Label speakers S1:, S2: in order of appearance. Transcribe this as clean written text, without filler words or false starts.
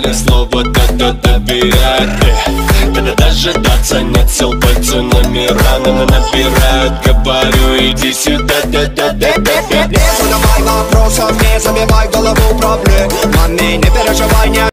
S1: на слово да-да добирает. Когда дожидаться нет сил, пальцы номера набирают. Говорю, иди сюда, да-да-да-да-да.
S2: Не задавай вопросов, не забивай голову проблемами. Не переживай, не